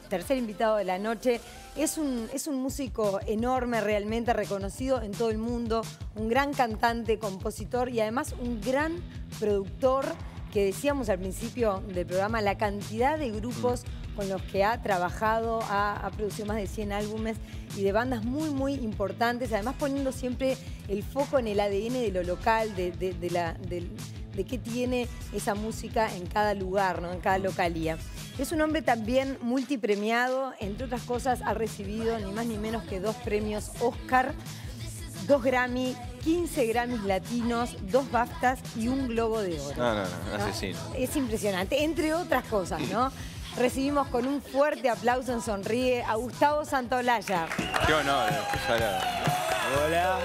tercer invitado de la noche. Es un músico enorme, realmente reconocido en todo el mundo, un gran cantante, compositor y además un gran productor, que decíamos al principio del programa, la cantidad de grupos con los que ha trabajado, ha producido más de 100 álbumes y de bandas muy, muy importantes, además poniendo siempre el foco en el ADN de lo local, de qué tiene esa música en cada lugar, ¿no? En cada localía. Es un hombre también multipremiado, entre otras cosas ha recibido ni más ni menos que 2 premios Oscar, 2 Grammy, 15 Grammys latinos, 2 BAFTAs y 1 Globo de Oro. No, asesino. Es impresionante, entre otras cosas, ¿no? Recibimos con un fuerte aplauso en Sonríe a Gustavo Santaolalla. Qué honor, qué sagrado. Hola.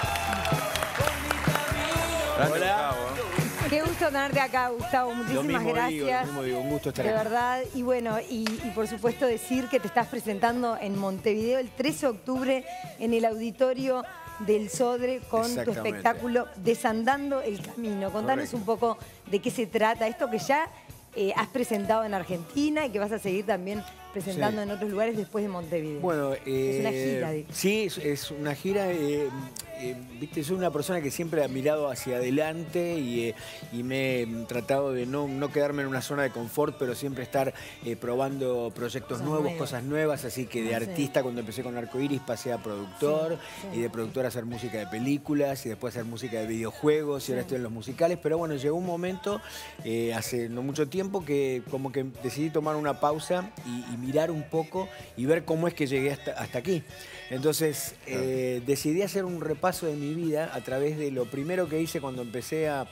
Grande Hola. Gustavo. Qué gusto tenerte acá, Gustavo. Muchísimas gracias. Lo mismo digo, un gusto estar de aquí. verdad. Y bueno, y por supuesto decir que te estás presentando en Montevideo el 13 de octubre en el auditorio del Sodre con tu Exactamente. espectáculo Desandando el Camino. Contanos Correcto. un poco de qué se trata esto que ya has presentado en Argentina y que vas a seguir también presentando en otros lugares después de Montevideo. Bueno, es una gira. Sí, es una gira. Viste, soy una persona que siempre ha mirado hacia adelante y me he tratado de no quedarme en una zona de confort, pero siempre estar probando proyectos nuevos, cosas nuevas. Así que de artista, cuando empecé con Arcoiris, pasé a productor, y de productor a hacer música de películas, y después a hacer música de videojuegos, y ahora estoy en los musicales. Pero bueno, llegó un momento, hace no mucho tiempo, que como que decidí tomar una pausa y mirar un poco y ver cómo es que llegué hasta aquí. Entonces decidí hacer un repaso de mi vida a través de lo primero que hice cuando empecé a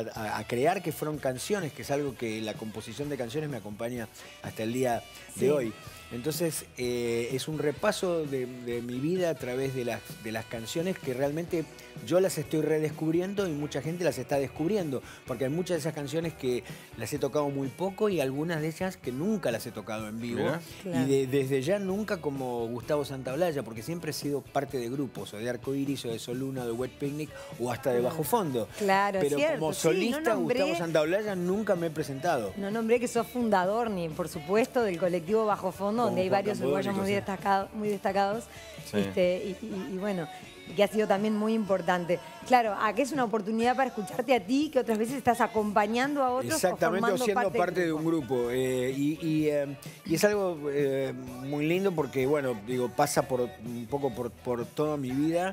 crear, que fueron canciones, que es algo que la composición de canciones me acompaña hasta el día de hoy. Entonces es un repaso de mi vida a través de las canciones que realmente yo las estoy redescubriendo y mucha gente las está descubriendo, porque hay muchas de esas canciones que las he tocado muy poco y algunas de ellas que nunca las he tocado en vivo. Claro. Y desde ya nunca como Gustavo Santaolalla, porque siempre he sido parte de grupos, o de Arcoiris, o de Soluna, de Wet Picnic, o hasta de Bajo Fondo. Claro, pero cierto. como solista, no Gustavo Santaolalla nunca me he presentado. No nombré que sos fundador, ni por supuesto, del colectivo Bajo Fondo, donde hay varios uruguayos muy destacados. Sí. Y bueno, que ha sido también muy importante. Claro, acá es una oportunidad para escucharte a ti, que otras veces estás acompaño a otros. Exactamente, o siendo parte de un grupo. Y es algo muy lindo porque, bueno, digo, pasa un poco por toda mi vida.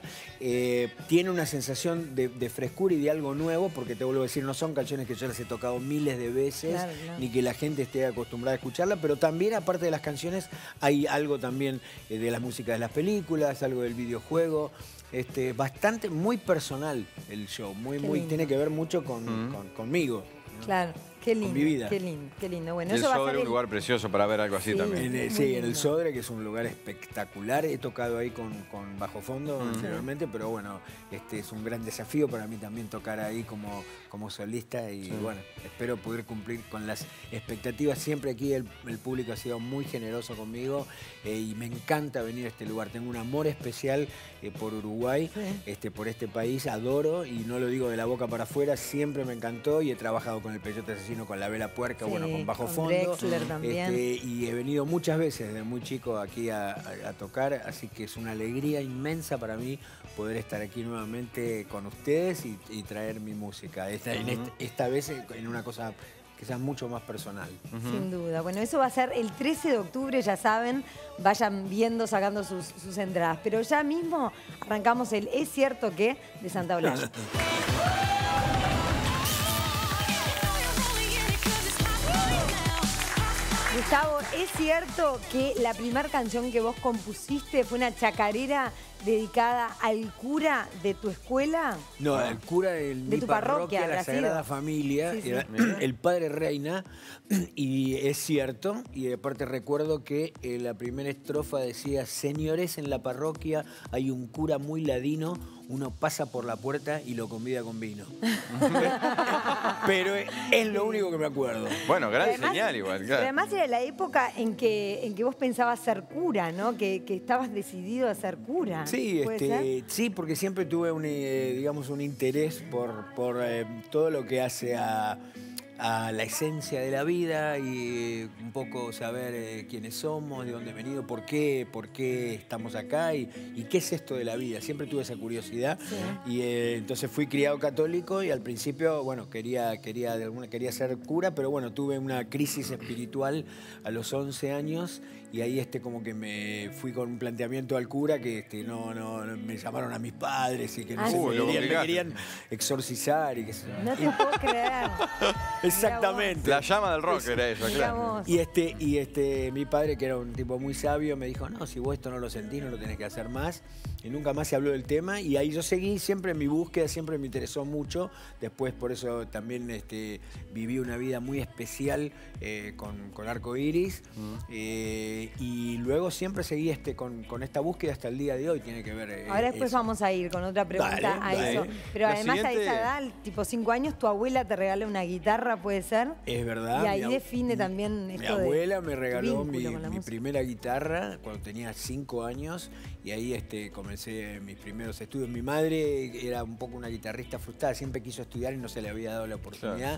Tiene una sensación de frescura y de algo nuevo, porque te vuelvo a decir, no son canciones que yo las he tocado miles de veces, ni que la gente esté acostumbrada a escucharla, pero también, aparte de las canciones, hay algo también de las músicas de las películas, algo del videojuego. Bastante, muy personal el show, tiene que ver mucho conmigo, ¿no? Claro, qué lindo, con mi vida. qué lindo, qué lindo. Bueno, El eso va a Sodre ser es un lugar precioso para ver algo así también. En el Sodre, que es un lugar espectacular. He tocado ahí con Bajo Fondo anteriormente, pero bueno, es un gran desafío para mí también tocar ahí como solista y bueno, espero poder cumplir con las expectativas. Siempre aquí el público ha sido muy generoso conmigo y me encanta venir a este lugar. Tengo un amor especial por Uruguay, por este país, adoro, y no lo digo de la boca para afuera, siempre me encantó y he trabajado con el Peyote Asesino, con la Vela Puerca, bueno, con Bajo Fondo. Drexler también. Y he venido muchas veces desde muy chico aquí a tocar, así que es una alegría inmensa para mí poder estar aquí nuevamente con ustedes y traer mi música. Esta vez en una cosa quizás mucho más personal. Sin duda. Bueno, eso va a ser el 13 de octubre, ya saben, vayan viendo, sacando sus entradas. Pero ya mismo arrancamos el Es Cierto Que de Santaolalla. Gustavo, ¿es cierto que la primera canción que vos compusiste fue una chacarera dedicada al cura de tu escuela? No, al cura de mi tu parroquia, la Sagrada sido. Familia, era el padre Reina, y es cierto, y aparte recuerdo que la primera estrofa decía: señores, en la parroquia hay un cura muy ladino, uno pasa por la puerta y lo convida con vino. Pero es lo único que me acuerdo. Bueno, gran señal igual, claro. Además era la época en que vos pensabas ser cura, ¿no? Que estabas decidido a ser cura. Sí, ¿Puede ser? sí, porque siempre tuve digamos, un interés por todo lo que hace a a la esencia de la vida y un poco saber quiénes somos, de dónde he venido, por qué estamos acá y qué es esto de la vida. Siempre tuve esa curiosidad y entonces fui criado católico y al principio, bueno, quería ser cura, pero bueno, tuve una crisis espiritual a los 11 años y ahí como que me fui con un planteamiento al cura que no me llamaron a mis padres y que no sé, me querían exorcizar y que no te puedo creer. Exactamente. La llama del rock era eso, claro. Y mi padre, que era un tipo muy sabio, me dijo, no, si vos esto no lo sentís, no lo tenés que hacer más. Y nunca más se habló del tema. Y ahí yo seguí siempre en mi búsqueda, siempre me interesó mucho. Después, por eso también viví una vida muy especial con Arco Iris. Y luego siempre seguí con esta búsqueda hasta el día de hoy. Tiene que ver. Ahora después vamos a ir con otra pregunta eso. Pero además a esa edad, tipo 5 años, tu abuela te regaló una guitarra, ¿puede ser? Es verdad. Y ahí define también esto de. Mi abuela me regaló mi primera guitarra cuando tenía 5 años y ahí comencé mis primeros estudios. Mi madre era un poco una guitarrista frustrada, siempre quiso estudiar y no se le había dado la oportunidad.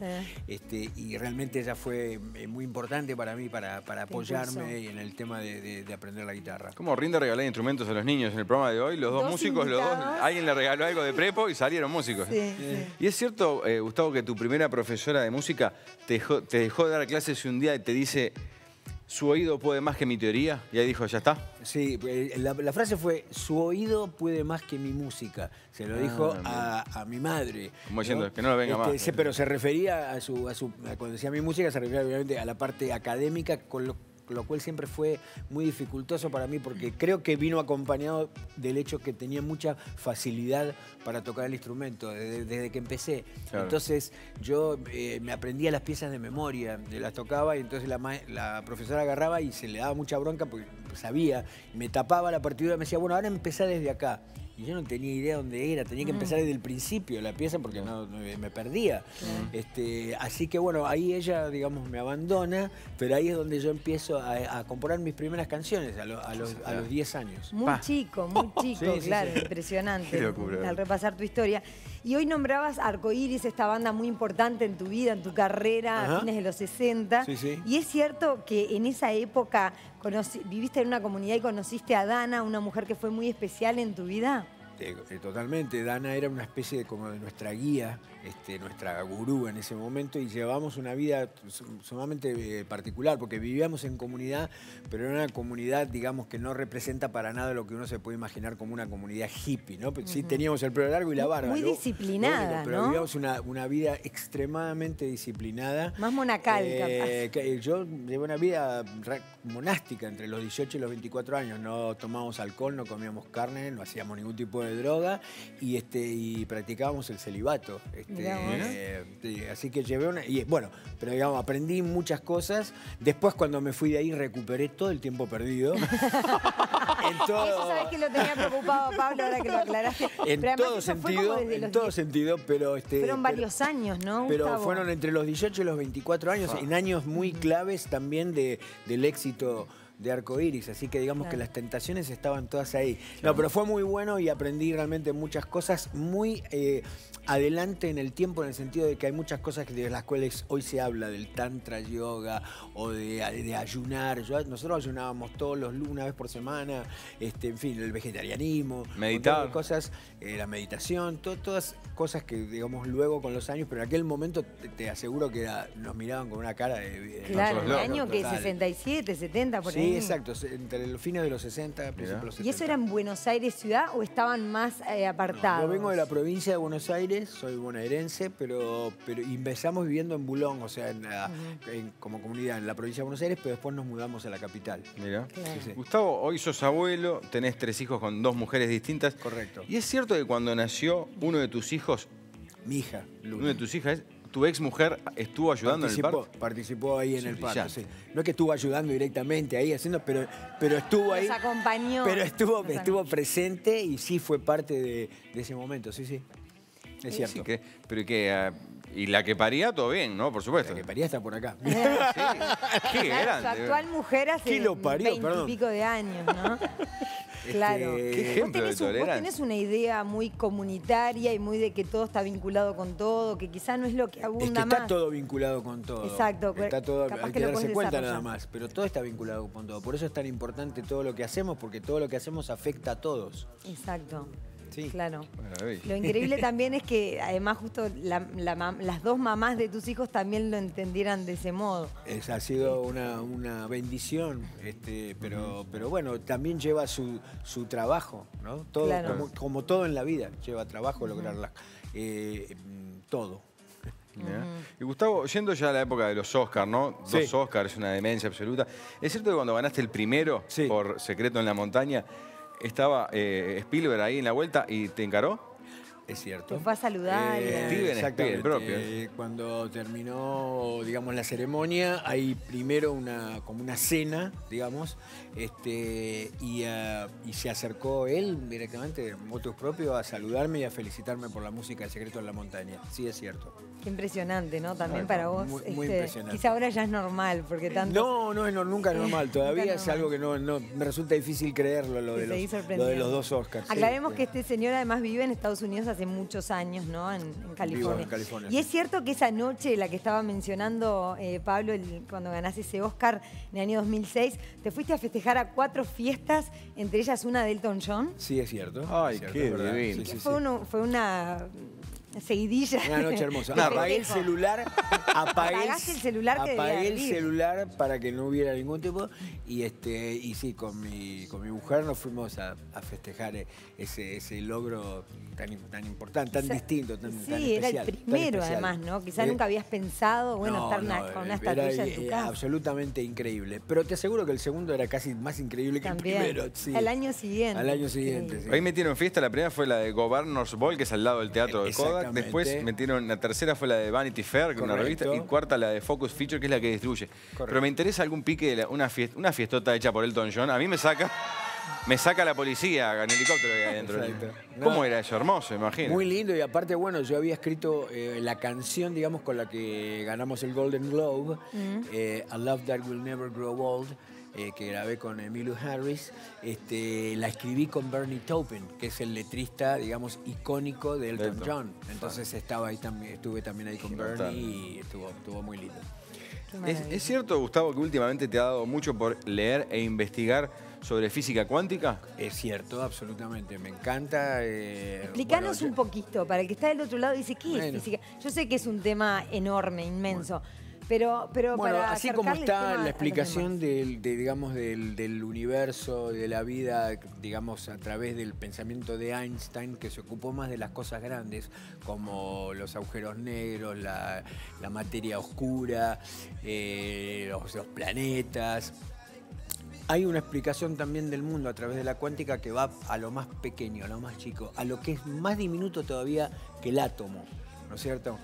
Y realmente ella fue muy importante para mí, para apoyarme en el tema de aprender la guitarra. ¿Cómo rinde regalar instrumentos a los niños en el programa de hoy? Los dos músicos, alguien le regaló algo de prepo y salieron músicos. Y es cierto, Gustavo, que tu primera profesora de música te dejó de dar clases y un día te dice, su oído puede más que mi teoría, y ahí dijo, ya está. Sí, la frase fue, su oído puede más que mi música. Se lo dijo a mi madre. Como diciendo, que no lo venga más. Pero se refería cuando decía mi música, se refería obviamente a la parte académica, con lo cual siempre fue muy dificultoso para mí porque creo que vino acompañado del hecho que tenía mucha facilidad para tocar el instrumento desde que empecé. Claro. Entonces yo me aprendía las piezas de memoria, las tocaba y entonces la profesora agarraba y se le daba mucha bronca porque sabía, me tapaba la partitura y me decía, bueno, ahora empezá desde acá. Y yo no tenía idea dónde era, tenía que empezar desde el principio la pieza porque me perdía. Así que bueno, ahí ella, digamos, me abandona, pero ahí es donde yo empiezo a componer mis primeras canciones a los 10 años. Muy chico, claro, impresionante al repasar tu historia. Y hoy nombrabas Arco Iris, esta banda muy importante en tu vida, en tu carrera, a fines de los 60. Y es cierto que en esa época viviste en una comunidad y conociste a Dana, una mujer que fue muy especial en tu vida. Totalmente. Dana era una especie como de nuestra guía, nuestra gurú en ese momento y llevábamos una vida sumamente particular porque vivíamos en comunidad, pero era una comunidad, digamos, que no representa para nada lo que uno se puede imaginar como una comunidad hippie, ¿no? Sí teníamos el pelo largo y la barba. Muy disciplinada, pero vivíamos una vida extremadamente disciplinada. Más monacal, capaz. Yo llevé una vida monástica entre los 18 y los 24 años. No tomábamos alcohol, no comíamos carne, no hacíamos ningún tipo de droga y practicábamos el celibato. Así que llevé pero digamos, aprendí muchas cosas. Después cuando me fui de ahí recuperé todo el tiempo perdido. Eso sabés que lo tenía preocupado Pablo ahora que lo aclaraste. En todo sentido, pero fueron varios años, ¿no, Pero Gustavo? fueron entre los 18 y los 24 años, en años muy claves también del éxito de Arco Iris, así que digamos que las tentaciones estaban todas ahí. No, pero fue muy bueno y aprendí realmente muchas cosas muy adelante en el tiempo, en el sentido de que hay muchas cosas de las cuales hoy se habla, del tantra yoga o de ayunar. Nosotros ayunábamos una vez por semana, en fin, el vegetarianismo, meditar, cosas, la meditación, todas cosas que digamos luego con los años, pero en aquel momento te aseguro que nos miraban con una cara de claro, el año que 67, 70, por ahí. Sí, exacto, entre los fines de los 60, principios de los 70. ¿Y eso era en Buenos Aires ciudad o estaban más apartados? No, yo vengo de la provincia de Buenos Aires, soy bonaerense, pero empezamos viviendo en Bulón, o sea, como comunidad en la provincia de Buenos Aires, pero después nos mudamos a la capital. Mira. Claro. Sí. Gustavo, hoy sos abuelo, tenés 3 hijos con 2 mujeres distintas. Correcto. ¿Y es cierto que cuando nació uno de tus hijos, mi hija, Luna, uno de tus hijas, tu ex mujer estuvo ayudando en el parto? Participó ahí en el parto, sí. No es que estuvo ayudando directamente ahí haciendo, pero estuvo ahí. Nos acompañó. Pero estuvo presente y sí fue parte de ese momento, sí. Es cierto. Sí, pero que... y la que paría, todo bien, ¿no? Por supuesto. La que paría está por acá. Sí. Qué grande. Su actual mujer hace 20 y pico de años, ¿no? Claro. Qué ejemplo de tolerancia. Vos tenés una idea muy comunitaria y muy de que todo está vinculado con todo, que quizá no es lo que abunda está más. todo vinculado con todo. Exacto. Está todo, capaz hay que que lo darse podés cuenta desarrollar. nada más, pero todo está vinculado con todo. Por eso es tan importante todo lo que hacemos, porque todo lo que hacemos afecta a todos. Exacto. Sí. Claro. Maravilla. Lo increíble también es que además justo las dos mamás de tus hijos también lo entendieran de ese modo. Ha sido una bendición, pero bueno, también lleva su trabajo, ¿no? Todo, Claro. como todo en la vida, lleva trabajo lograrla. Todo. Y Gustavo, yendo ya a la época de los Oscars, ¿no? Sí. 2 Oscars, una demencia absoluta. ¿Es cierto que cuando ganaste el primero por Secreto en la Montaña, estaba Spielberg ahí en la vuelta y te encaró? Es cierto. Te fue a saludar. Steven Spielberg propio. Cuando terminó, digamos, la ceremonia, hay primero como una cena, digamos, y se acercó él directamente, motus propio, a saludarme y a felicitarme por la música de Secreto en la Montaña. Sí, es cierto. Qué impresionante, ¿no? También para vos. Muy impresionante. Quizá ahora ya es normal, porque tanto... Nunca es normal. Todavía Nunca es algo que no me resulta difícil creerlo, lo de los 2 Oscars. Aclaremos que este señor además vive en Estados Unidos hace muchos años, ¿no? En California. Vivo en California. Y es cierto que esa noche, la que estaba mencionando Pablo, cuando ganaste ese Oscar en el año 2006, te fuiste a festejar a 4 fiestas, entre ellas una de Elton John. Sí, es cierto. Ay, es cierto, qué es verdad. divino. Sí, sí, Fue una seguidilla. Una noche hermosa. de Apagué el festejo. celular. Apagaste el celular que debía Apagué el hervir. celular para que no hubiera ningún tipo. Y sí, con mi mujer nos fuimos a festejar ese logro tan importante, tan distinto, tan especial. Sí, era el primero además, ¿no? Quizá nunca habías pensado, estar con una estatuilla en tu casa. Absolutamente increíble. Pero te aseguro que el segundo era casi más increíble que También. el primero. Sí. Al año siguiente. Al año siguiente, sí. Ahí metieron fiesta, la primera fue la de Governor's Ball, que es al lado del teatro de Kodak. Exactamente. Después metieron, la tercera fue la de Vanity Fair, que es una revista, y cuarta la de Focus Feature, que es la que distribuye. Correcto. Pero me interesa algún pique de una fiestota hecha por Elton John. A mí me saca la policía en helicóptero ahí adentro. Exacto. ¿Cómo era eso? Hermoso, imagino. Muy lindo, y aparte, bueno, yo había escrito la canción, digamos, con la que ganamos el Golden Globe, A Love That Will Never Grow Old, que grabé con Emmylou Harris. La escribí con Bernie Taupin, que es el letrista, digamos, icónico de Elton John. Entonces estuve también ahí con Bernie y estuvo muy lindo. ¿Es cierto, Gustavo, que últimamente te ha dado mucho por leer e investigar sobre física cuántica? Es cierto, absolutamente. Me encanta. Explícanos un poquito, para el que está del otro lado y dice, ¿qué es física? Yo sé que es un tema enorme, inmenso. Pero bueno, para así como está la explicación del del universo, de la vida, digamos, a través del pensamiento de Einstein, que se ocupó más de las cosas grandes, como los agujeros negros, la materia oscura, los planetas. Hay una explicación también del mundo a través de la cuántica que va a lo más pequeño, a lo más chico, a lo que es más diminuto todavía que el átomo, ¿no es cierto?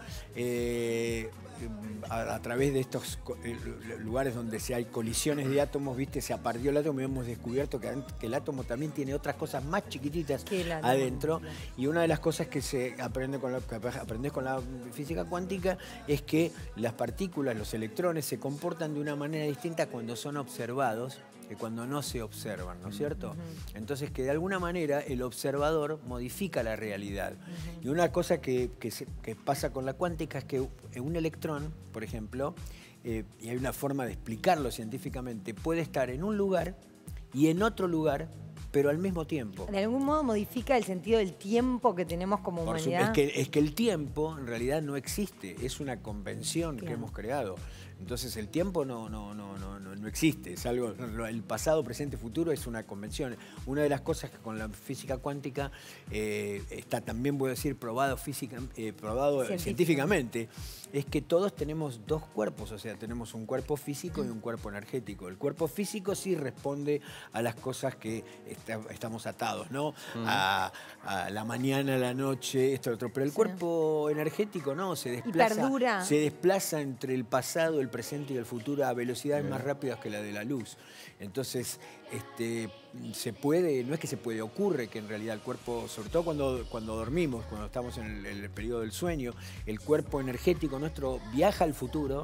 A través de estos lugares donde se hay colisiones de átomos, ¿viste? Se apareó el átomo y hemos descubierto que el átomo también tiene otras cosas más chiquititas adentro. Y una de las cosas que se aprende aprendes con la física cuántica es que las partículas, los electrones, se comportan de una manera distinta cuando son observados que cuando no se observan, ¿no es cierto? Entonces, que de alguna manera el observador modifica la realidad. Y una cosa que pasa con la cuántica es que un electrón, por ejemplo, y hay una forma de explicarlo científicamente, puede estar en un lugar y en otro lugar, pero al mismo tiempo. ¿De algún modo modifica el sentido del tiempo que tenemos como humanidad? Es que el tiempo en realidad no existe, es una convención que hemos creado. Entonces el tiempo no existe, es algo, el pasado, presente, futuro es una convención. Una de las cosas que con la física cuántica está también, voy a decir, probado científicamente, es que todos tenemos dos cuerpos, o sea, tenemos un cuerpo físico y un cuerpo energético. El cuerpo físico sí responde a las cosas que estamos atados, ¿no? A la mañana, a la noche, esto, otro. Pero el cuerpo energético no, se desplaza. Y perdura. Se desplaza entre el pasado, el presente y el futuro a velocidades más rápidas que la de la luz. Entonces, se puede, no es que se puede, ocurre que en realidad el cuerpo, sobre todo cuando dormimos, cuando estamos en el periodo del sueño, el cuerpo energético nuestro viaja al futuro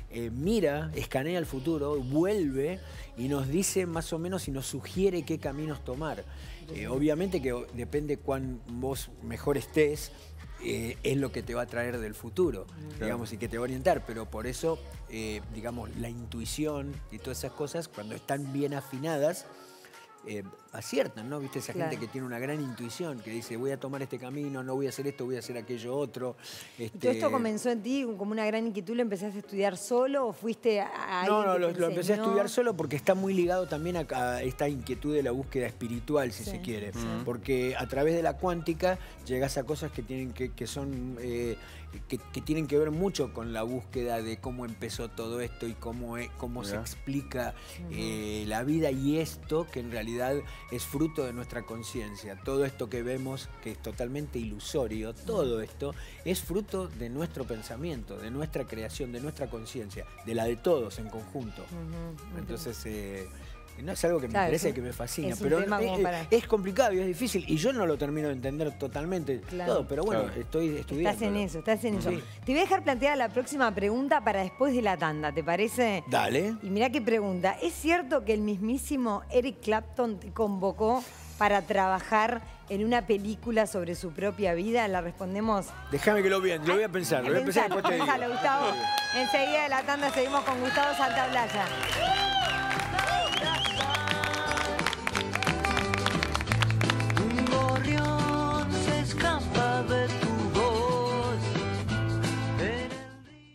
mira, escanea el futuro, vuelve y nos dice más o menos y nos sugiere qué caminos tomar. Obviamente que depende cuán vos mejor estés, es lo que te va a traer del futuro, digamos, y que te va a orientar, pero por eso, digamos, la intuición y todas esas cosas, cuando están bien afinadas, aciertan, ¿no? ¿Viste? Esa gente que tiene una gran intuición, que dice, voy a tomar este camino, no voy a hacer esto, voy a hacer aquello otro. ¿Y todo esto comenzó en ti como una gran inquietud? ¿Lo empezaste a estudiar solo o fuiste a alguien No, que lo te empecé a enseñó? estudiar solo porque está muy ligado también a esta inquietud de la búsqueda espiritual, si se quiere. Porque a través de la cuántica llegas a cosas que tienen que son... Que tienen que ver mucho con la búsqueda de cómo empezó todo esto y cómo se explica la vida y esto que en realidad es fruto de nuestra conciencia. Todo esto que vemos, que es totalmente ilusorio, todo esto es fruto de nuestro pensamiento, de nuestra creación, de nuestra conciencia, de la de todos en conjunto. Entonces... no es algo que me interesa y que me fascina, pero es complicado y es difícil y yo no lo termino de entender totalmente todo, pero bueno, estoy estudiando. Estás en eso. Te voy a dejar planteada la próxima pregunta para después de la tanda, ¿te parece? Dale. Y mirá qué pregunta. ¿Es cierto que el mismísimo Eric Clapton te convocó para trabajar en una película sobre su propia vida? La respondemos. Déjame que lo voy a pensar, después te digo. Gustavo. Enseguida de la tanda seguimos con Gustavo Santaolalla.